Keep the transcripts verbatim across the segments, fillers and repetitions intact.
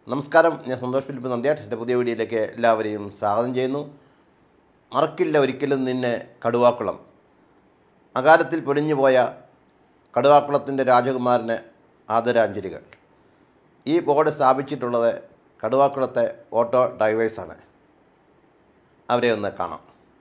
നമസ്കാരം, ഞാൻ സന്തോഷ് ഫിലിപ്പ് നന്ദ്യാട്ട്. എൻ്റെ പുതിയ വീഡിയോയിലേക്ക് എല്ലാവരെയും സ്വാഗതം ചെയ്യുന്നു. മറക്കില്ല ഒരിക്കലും നിന്നെ കടുവാക്കുളം. അകാലത്തിൽ പൊലിഞ്ഞുപോയ കടുവാക്കുളത്തിൻ്റെ രാജകുമാരന് ആദരാഞ്ജലികൾ. ഈ ബോർഡ് സ്ഥാപിച്ചിട്ടുള്ളത് കടുവാക്കുളത്തെ ഓട്ടോ ഡ്രൈവേഴ്സാണ്. അവരെ ഒന്ന് കാണാം.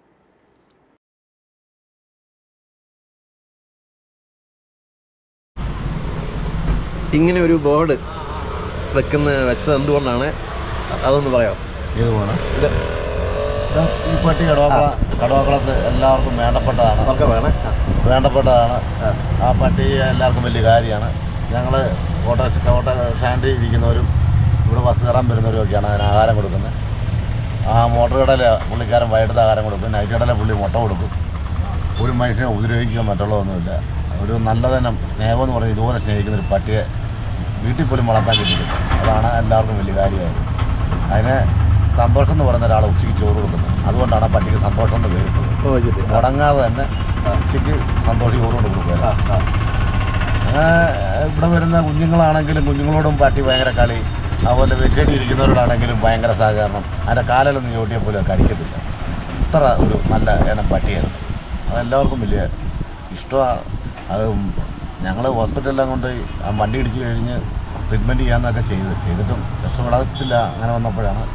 ഇങ്ങനെ ഒരു ബോർഡ് വെക്കുന്ന വെച്ചത് എന്തുകൊണ്ടാണ്, അതൊന്ന് പറയാമോ? ഇത് വേണം ഇത് ഈ പട്ടി കടുവാക്കുള കടുവാക്കുളത്ത് എല്ലാവർക്കും വേണ്ടപ്പെട്ടതാണ്. അവർക്ക് വേണം വേണ്ടപ്പെട്ടതാണ് ആ പട്ടി എല്ലാവർക്കും വലിയ കാര്യമാണ്. ഞങ്ങൾ ഓട്ടോ ഓട്ടോ സ്റ്റാൻഡിൽ ഇരിക്കുന്നവരും ഇവിടെ ബസ് കയറാൻ വരുന്നവരും ഒക്കെയാണ് അതിന് ആഹാരം കൊടുക്കുന്നത്. ആ മോട്ടോർ കടയിൽ പുള്ളിക്കാരൻ വൈകിട്ടത്തെ ആഹാരം കൊടുക്കും, നൈറ്റ് കടയിൽ പുള്ളി മുട്ട കൊടുക്കും. ഒരു മനുഷ്യനെ ഉപദ്രവിക്കുക മറ്റുള്ളതൊന്നുമില്ല. ഒരു നല്ലതനം സ്നേഹമെന്ന് പറഞ്ഞ് ഇതുപോലെ സ്നേഹിക്കുന്നൊരു പട്ടിയെ വീട്ടിൽ പോലും വളർത്താൻ കിട്ടിയില്ല. അതാണ് എല്ലാവർക്കും വലിയ കാര്യമായത്. അതിന് സന്തോഷം എന്ന് പറയുന്ന ഒരാളെ ഉച്ചയ്ക്ക് ചോറ് കൊടുക്കുന്നത്. അതുകൊണ്ടാണ് ആ പട്ടിക്ക് സന്തോഷം എന്ന് പേരിട്ടത്. മുടങ്ങാതെ തന്നെ ഉച്ചയ്ക്ക് സന്തോഷം ചോറ് കൊണ്ട് കൊടുക്കുക. അങ്ങനെ ഇവിടെ വരുന്ന കുഞ്ഞുങ്ങളാണെങ്കിലും കുഞ്ഞുങ്ങളോടും പട്ടി ഭയങ്കര കളി, അതുപോലെ വെറ്റടി ഇരിക്കുന്നവരോടാണെങ്കിലും ഭയങ്കര സഹകരണം. അതിൻ്റെ കാലിലൊന്നും ചോട്ടിയാൽ പോലും കടിക്കത്തില്ല. അത്ര ഒരു നല്ല ഇനം പട്ടിയായിരുന്നു. അതെല്ലാവർക്കും വലിയ ഇഷ്ടമാണ്. അത് ഞങ്ങൾ ഹോസ്പിറ്റലെല്ലാം കൊണ്ട് ആ വണ്ടി ഇടിച്ച് കഴിഞ്ഞ് ട്രീറ്റ്മെൻറ്റ് ചെയ്യാമെന്നൊക്കെ ചെയ്ത് ചെയ്തിട്ടും രക്ഷപ്പെടത്തില്ല. അങ്ങനെ വന്നപ്പോഴാണ്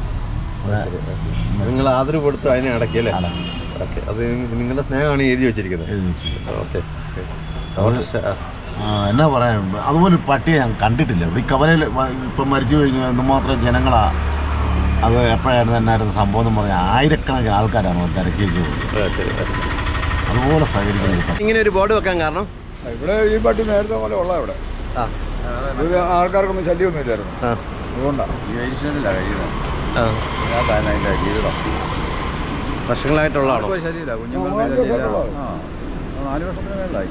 നിങ്ങൾ ആദരവ് കൊടുത്ത് അതിനെ അടക്കിയല്ലേ? ഓക്കെ, അത് നിങ്ങളുടെ സ്നേഹമാണ് എഴുതി വെച്ചിരിക്കുന്നത്. എഴുതി വെച്ചിരിക്കുന്നത് ഓക്കെ. എന്നാ പറയാൻ, അതുപോലെ പട്ടിയെ ഞാൻ കണ്ടിട്ടില്ല. ഈ കവലയിൽ ഇപ്പം മരിച്ചു കഴിഞ്ഞു എന്തുമാത്രം ജനങ്ങളാണ്. അത് എപ്പോഴായിരുന്നു എന്നായിരുന്നു സംഭവം എന്ന് പറഞ്ഞാൽ ആയിരക്കണക്കിന് ആൾക്കാരാണ് തിരക്കി വെച്ചത്. അതുപോലെ സഹകരിക്കുന്നത്. ഇങ്ങനെ ഒരു ബോർഡ് വെക്കാൻ കാരണം ഇവിടെ ഈ പട്ടി നേരത്തെ പോലെ ഉള്ള ഇവിടെ ആൾക്കാർക്കൊന്നും ശല്യമൊന്നും ഇല്ലായിരുന്നു. അതുകൊണ്ടാണ് ഈ വൈശ്വനിലാണ് കഴിയുന്നത്. അതിൻ്റെ ജീവിതം വർഷങ്ങളായിട്ടുള്ളതാണോ? ശരിയില്ല, കുഞ്ഞുങ്ങൾക്ക് നാല് വർഷത്തിന് മേളിലായി.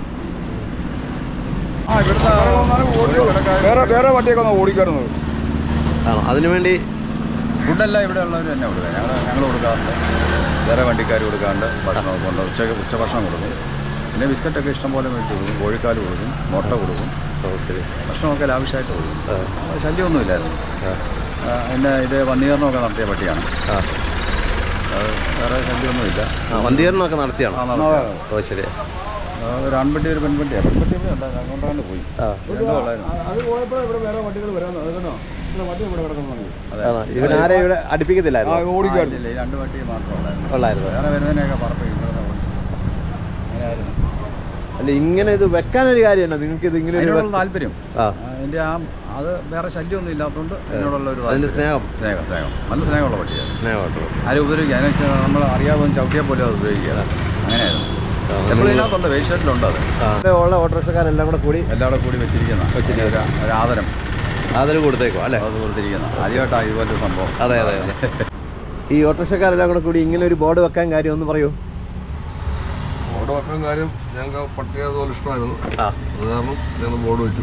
ആ ഇവിടുത്തെ വേറെ വേറെ പട്ടിയൊക്കെ ഒന്ന് ഓടിക്കാറുന്നത്. ആണോ? അതിനുവേണ്ടി ഫുഡെല്ലാം ഇവിടെ ഉള്ളവർ തന്നെ കൊടുക്കുക. ഞങ്ങൾ ഞങ്ങൾ കൊടുക്കാറുണ്ട്, വേറെ വണ്ടിക്കാർ കൊടുക്കാറുണ്ട്. ഭക്ഷണമൊക്കെ ഉണ്ട്. ഉച്ച ഉച്ചഭക്ഷണം കൊടുക്കും. പിന്നെ ബിസ്ക്കറ്റൊക്കെ ഇഷ്ടം പോലെ മേടിച്ച് കൊടുക്കും. കോഴിക്കാൽ കൊടുക്കും, മുട്ട കൊടുക്കും. ഭക്ഷണമൊക്കെ ലാവിഷായിട്ട് കൊടുക്കും. ശല്യമൊന്നും ഇല്ലായിരുന്നു. പിന്നെ ഇത് വന്ധീകരണമൊക്കെ നടത്തിയ പട്ടിയാണ്. അത് വേറെ ശല്യമൊന്നുമില്ല. വന്ധീകരണമൊക്കെ നടത്തിയാണ്. ഓ ശരി. ഒരു ആൺപട്ടി ഒരു പെൺപട്ടിയാണ്. പെൺപട്ടി ഇവിടെ ഉണ്ടായിരുന്നു, അതുകൊണ്ടാണ് പോയി. അത് പോയപ്പോൾ ഇവിടെ വേറെ വണ്ടികൾ വരാൻ അതുകൊണ്ടോ വണ്ടി ഇവിടെ കിടക്കുന്നത്. ഇവനാരെ ഇവിടെ അടുപ്പിക്കത്തില്ലായിരുന്നു? ഓടിക്കാറില്ല. ഈ രണ്ട് പട്ടി മാത്രമേ ഉള്ളായിരുന്നു. വേറെ വരുന്നതിനെയൊക്കെ പറപ്പിക്കും. അങ്ങനെയായിരുന്നു. അല്ല, ഇങ്ങനെ ഇത് വെക്കാനൊരു കാര്യമാണ് നിങ്ങൾക്ക്. ഇത് ഇങ്ങനെ അതിനോടുള്ള താല്പര്യം, അതിൻ്റെ ആ അത് വേറെ ശല്യമൊന്നും ഇല്ലാത്തതുകൊണ്ട് അതിനോടുള്ള ഒരു അതിൻ്റെ സ്നേഹം സ്നേഹം സ്നേഹം നല്ല സ്നേഹമുള്ള പട്ടിയാണ്. സ്നേഹമായിട്ടുള്ളൂ. ആരും ഉപദ്രവിക്കുക അതിനൊക്കെ നമ്മൾ അറിയാതെ ചവിട്ടിയാൽ പോലും അത് ഉപയോഗിക്കുക. അങ്ങനെയായിരുന്നു. എപ്പോഴും ഇതിനകത്തുണ്ട്, വേസ്റ്റേറ്റിലുണ്ട്. അത് ഉള്ള ഓട്ടോറിക്ഷക്കാരെല്ലാം കൂടെ കൂടി എല്ലാം കൂടെ കൂടി വെച്ചിരിക്കുന്ന ഒരു ആദരം ആദരവ് കൊടുത്തേക്കോ അല്ലേ? അത് കൊടുത്തിരിക്കുന്ന ആദ്യമായിട്ടാണ് ഇതുപോലൊരു സംഭവം. അതെ അതെ അതെ. ഈ ഓട്ടോറിക്ഷക്കാരെല്ലാം കൂടെ കൂടി ഇങ്ങനെ ഒരു ബോർഡ് വെക്കാൻ കാര്യം ഒന്ന് പറയൂ. ബോർഡ് വെക്കാൻ കാര്യം ഞങ്ങൾക്ക് പട്ടിയെ അതുപോലെ ഇഷ്ടമായിരുന്നു. അത് കാരണം ഞങ്ങൾ ബോർഡ് വെച്ചു.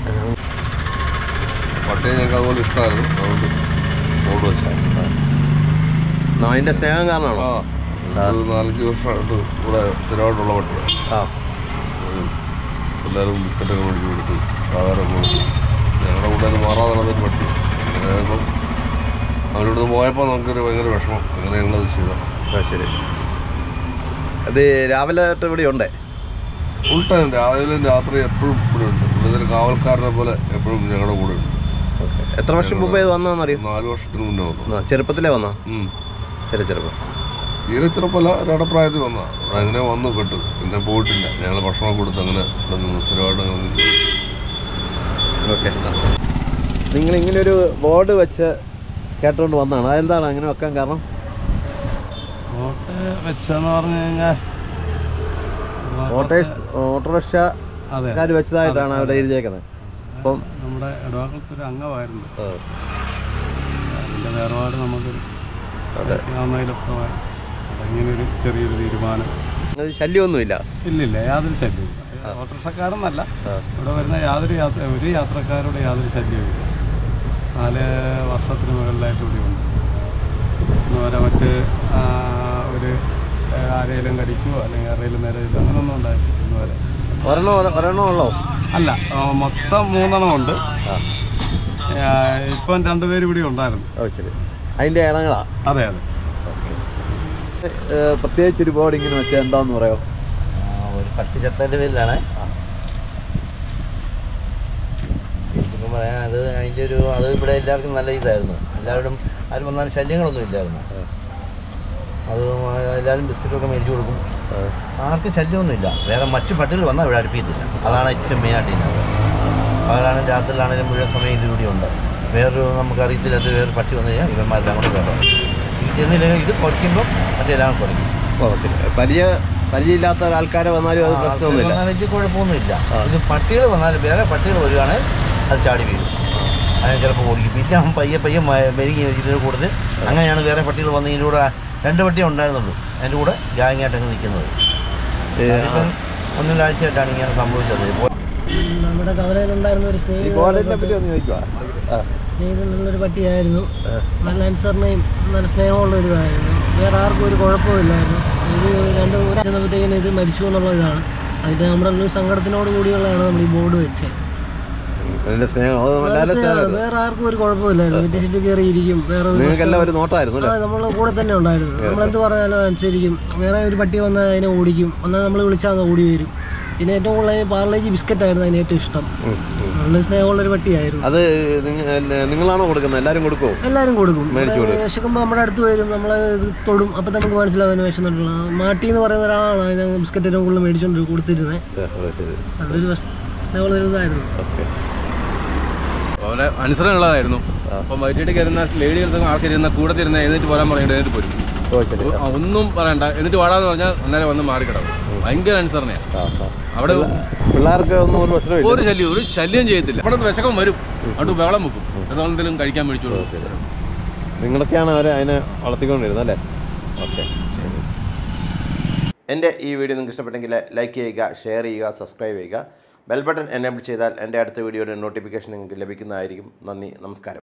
പട്ടിയെ ഞങ്ങൾക്ക് അതുപോലെ ഇഷ്ടമായിരുന്നു, അതുകൊണ്ട് ബോർഡ് വെച്ചാൽ. അതിൻ്റെ സ്നേഹം കാരണമാണോ? ആ, ഒരു നാലഞ്ച് വർഷമായിട്ട് ഇവിടെ സ്ഥിരമായിട്ടുള്ള പട്ടിയാണ്. ആ, എല്ലാവരും ബിസ്ക്കറ്റൊക്കെ മേടിച്ച് കൊടുത്ത് ആഹാരം കൊടുത്തു. ഞങ്ങളുടെ കൂടെ അത് മാറാതെ നടന്നൊരു പട്ടി. അപ്പം അവരോട് പോയപ്പോൾ നമുക്കൊരു ഭയങ്കര വിഷമം. അങ്ങനെ ഞങ്ങളത് ചെയ്താൽ. ശരി. അത് രാവിലെ തൊട്ട് ഇവിടെ ഉണ്ട് ഫുൾ ടൈം, രാവിലെ രാത്രി എപ്പോഴും ഇവിടെ ഉണ്ട്. ഇതൊരു കാവൽക്കാരനെ പോലെ എപ്പോഴും ഞങ്ങളുടെ കൂടെ ഉണ്ട്. എത്ര വർഷം മുമ്പേ ഇത് വന്നതെന്നറിയോ? നാല് വർഷത്തിന് മുന്നേ വന്നു. ചെറുപ്പത്തിലേ വന്നോ? ചെറിയ ചെറുപ്പം. തീരെ ചെറുപ്പമല്ല, ഒരിടപ്രായത്തിൽ വന്നാൽ അങ്ങനെ വന്നു പെട്ടു. പിന്നെ പോയിട്ടില്ല. ഞങ്ങൾ ഭക്ഷണം കൊടുത്ത് അങ്ങനെ സ്ഥിരമായിട്ട്. ഓക്കെ. നിങ്ങൾ ഇങ്ങനെ ഒരു ബോർഡ് വെച്ച് കേട്ടുകൊണ്ട് വന്നതാണ്. അതെന്താണ് അങ്ങനെ വെക്കാൻ കാരണം? ബോട്ട് വെച്ചെന്ന് പറഞ്ഞു കഴിഞ്ഞാൽ ഓട്ടോസ് ഓട്ടോറിക്ഷക്കാർ വെച്ചതായിട്ടാണ് അവിടെ എഴുതിയേക്കുന്നത്. അപ്പം നമ്മുടെ ഇടവാക്കുളത്തൊരു അംഗമായിരുന്നു. അതിൻ്റെ വേർപാട് നമുക്കൊരു അതിലൊക്കെ ഇങ്ങനൊരു ചെറിയൊരു തീരുമാനം. ശല്യമൊന്നുമില്ല? ഇല്ലില്ല, യാതൊരു ശല്യമില്ല. ഓട്ടോറിക്ഷക്കാരെന്നല്ല, ഇവിടെ വരുന്ന യാതൊരു യാത്ര ഒരു യാത്രക്കാരുടെ യാതൊരു ശല്യമില്ല. നാല് വർഷത്തിന് മുകളിലായിട്ട് ഇവിടെ ഉണ്ട്. ഇന്നുവരെ മറ്റ് ഒരു ആരെങ്കിലും കടിക്കുകയോ അല്ലെങ്കിൽ ആരെങ്കിലും നേരെ ഇല്ല, അങ്ങനെയൊന്നും ഉണ്ടായിട്ടില്ല ഇന്നുവരെ. ഒരെണ്ണം ഒരെണ്ണം ഉള്ളോ? അല്ല, മൊത്തം മൂന്നെണ്ണം ഉണ്ട്. ഇപ്പം രണ്ടുപേരും ഇവിടെ ഉണ്ടായിരുന്നു. ഓ ശരി, അതിൻ്റെ ഇണങ്ങളാ? അതെ അതെ. പ്രത്യേകിച്ച് ഒരു ബോർഡ് ഇങ്ങനെ വെച്ചാൽ എന്താന്ന് പറയാമോ? ഒരു പട്ടി ചത്തതിൻ്റെ പേരിലാണ് ശരിക്കും പറയാൻ. അത് അതിൻ്റെ ഒരു അത് ഇവിടെ എല്ലാവർക്കും നല്ല ഇതായിരുന്നു. എല്ലാവരും ആരും വന്നാലും ശല്യങ്ങളൊന്നും ഇല്ലായിരുന്നു. അത് എല്ലാവരും ബിസ്ക്കറ്റൊക്കെ മേടിച്ചു കൊടുക്കും. ആർക്കും ശല്യമൊന്നുമില്ല. വേറെ മറ്റു പട്ടികൾ വന്നാൽ ഇവിടെ അടുപ്പിക്കത്തില്ല. അതാണ് ഏറ്റവും മെയിനായിട്ട് ചെയ്യുന്നത്. പകലാണെങ്കിൽ രാത്രിയിലാണെങ്കിലും മുഴുവൻ സമയം ഇതിലൂടെ ഉണ്ട്. വേറൊരു നമുക്ക് അറിയത്തില്ലാത്ത വേറൊരു പട്ടി വന്നു കഴിഞ്ഞാൽ ഇവന്മാരെല്ലാം കൂടെ വേണം. ഇത് ചെന്നില്ലെങ്കിൽ ഇത് കുറയ്ക്കുമ്പോൾ മറ്റെല്ലാം കുറയ്ക്കും. ഓ ശരി. പരിചയ പരിചയമില്ലാത്ത ആൾക്കാരെ വന്നാലും അത് പ്രശ്നമൊന്നുമില്ല, വലിയ കുഴപ്പമൊന്നുമില്ല. ഇത് പട്ടികൾ വന്നാലും വേറെ പട്ടികൾ വരികയാണെങ്കിൽ അത് ചാടി വീഴും. അതിന് ചിലപ്പോൾ ഓടിക്കും. പിന്നെ അവൻ പയ്യെ പയ്യെ മെരുങ്ങി ഇതിൻ്റെ കൂടുതൽ അങ്ങനെയാണ് വേറെ പട്ടികൾ വന്ന് ഇതിൻ്റെ കൂടെ രണ്ട് പട്ടിയെ ഉണ്ടായിരുന്നുള്ളൂ. അതിൻ്റെ കൂടെ ഗ്യാങ്ങായിട്ടൊക്കെ നിൽക്കുന്നത്. ഒന്നൊരാഴ്ചയായിട്ടാണ് ഇങ്ങനെ സംഭവിച്ചത്. നമ്മുടെ കവലയിലുണ്ടായിരുന്ന ഒരു സ്നേഹിതനുള്ളൊരു പട്ടിയായിരുന്നു. നല്ല അനുസരണയും നല്ല സ്നേഹമുള്ള ഒരു ഇതായിരുന്നു. വേറെ ആർക്കും ഒരു കുഴപ്പമില്ലായിരുന്നു. ഇത് രണ്ട് ഊരാകുമ്പോഴത്തേക്കിന് ഇത് മരിച്ചു എന്നുള്ള ഇതാണ്. അതിൻ്റെ നമ്മുടെ ഒരു സങ്കടത്തിനോട് കൂടിയുള്ളതാണ് നമ്മൾ ഈ ബോർഡ് വെച്ചത്. വേറെ ആർക്കും ഒരു കുഴപ്പമില്ലായിരുന്നു. വീട്ടിൽ ചുറ്റി കയറിയിരിക്കും. വേറെ നമ്മളെ കൂടെ തന്നെ ഉണ്ടായിരുന്നു. നമ്മളെന്ത് പറഞ്ഞാലും അനുസരിക്കും. വേറെ ഒരു പട്ടി വന്നാൽ അതിനെ ഓടിക്കും. വന്നാൽ നമ്മൾ വിളിച്ചാൽ ഓടി വരും. പിന്നെ ഏറ്റവും കൂടുതൽ പാർലേജി ബിസ്ക്കറ്റ് ആയിരുന്നു അതിന് ഏറ്റവും ഇഷ്ടം. നല്ല സ്നേഹമുള്ളൊരു പട്ടിയായിരുന്നു. അത് നിങ്ങളാണോ കൊടുക്കുന്നത്? എല്ലാവരും കൊടുക്കുമോ? എല്ലാവരും കൊടുക്കും. വിശക്കുമ്പോൾ നമ്മുടെ അടുത്ത് വരും, നമ്മളെ ഇത് തൊടും. അപ്പം നമുക്ക് മനസ്സിലാവും വിശന്നിട്ടുള്ള. മാട്ടി എന്ന് പറയുന്ന ഒരാളാണ് അതിന് ബിസ്ക്കറ്റ് ഏറ്റവും കൂടുതൽ മേടിച്ചുകൊണ്ട് കൊടുത്തിരുന്നത്. നല്ലൊരു സ്നേഹമുള്ളൊരു ഇതായിരുന്നു. അതുപോലെ അനുസരണമുള്ളതായിരുന്നു. അപ്പം വൈകിട്ട് കയറുന്ന ലേഡികൾക്കും ആൾക്കാരുന്ന കൂടെ തരുന്ന എഴുന്നേറ്റ് പോരാൻ പറയേണ്ടത് എഴുന്നേറ്റ് പോരും. ഒന്നും പറയണ്ട, എന്നിട്ട് വാടാന്ന് പറഞ്ഞാൽ അന്നേരം വന്ന് മാറിക്കിടക്കും. ഭയങ്കര അനുസരണയാണ്. അവിടെ പിള്ളേർക്ക് ഒന്നും ഒരു പ്രശ്നമില്ല, ഒരു ശല്യം ഒരു ശല്യം ചെയ്യത്തില്ല. അവിടെ വിശക്കം വരും, അവിടെ ബഹളം വെക്കും, എന്തെങ്കിലും കഴിക്കാൻ മേടിച്ചോളൂ. നിങ്ങളൊക്കെയാണ് അവരെ അതിനെ വളർത്തിക്കൊണ്ടിരുന്നത് അല്ലേ? ഓക്കെ. എൻ്റെ ഈ വീഡിയോ നിങ്ങൾക്ക് ഇഷ്ടപ്പെട്ടെങ്കിൽ ലൈക്ക് ചെയ്യുക, ഷെയർ ചെയ്യുക, സബ്സ്ക്രൈബ് ചെയ്യുക. ബെൽ ബട്ടൺ എനേബിൾ ചെയ്താൽ എൻ്റെ അടുത്ത വീഡിയോയുടെ നോട്ടിഫിക്കേഷൻ നിങ്ങൾക്ക് ലഭിക്കുന്നതായിരിക്കും. നന്ദി, നമസ്കാരം.